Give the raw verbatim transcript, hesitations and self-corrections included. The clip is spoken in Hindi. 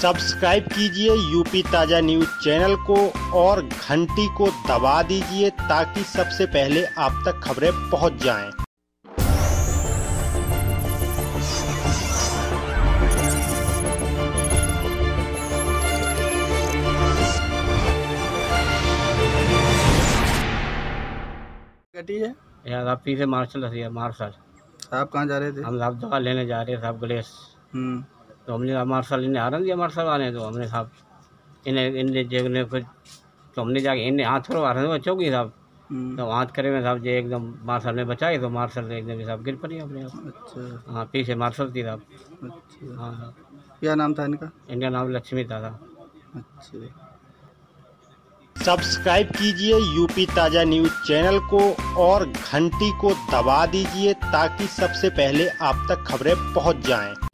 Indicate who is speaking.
Speaker 1: सब्सक्राइब कीजिए यूपी ताजा न्यूज चैनल को और घंटी को दबा दीजिए ताकि सबसे पहले आप तक खबरें पहुंच जाएं।
Speaker 2: घटी है
Speaker 3: यार आप पीछे मार्शल है मार्शल
Speaker 2: आप कहाँ जा रहे थे?
Speaker 3: हम साहब दवा लेने जा रहे साहब गलेस।
Speaker 2: हम्म
Speaker 3: तो हमने कहा मार्शल इन्हें आरन दिया मार्शल आने तो हमने साहब इन्हें इन्हें जगने कुछ तो हमने जाके इन्हें हाथ करो आ रहे चौकी साहब
Speaker 2: हम्म।
Speaker 3: तो हाथ करे में साहब जो एकदम मार्शल ने बचाए तो मार्शल ने एकदम साहब गिर पड़ी अपने आप।
Speaker 2: अच्छा
Speaker 3: हाँ पीछे मार्शल थी साहब।
Speaker 2: अच्छा
Speaker 3: हाँ हाँ
Speaker 2: क्या नाम था इनका?
Speaker 3: इनका नाम लक्ष्मी था साहब।
Speaker 2: अच्छा
Speaker 1: सब्सक्राइब कीजिए यूपी ताजा न्यूज चैनल को और घंटी को दबा दीजिए ताकि सबसे पहले आप तक खबरें पहुंच जाएं।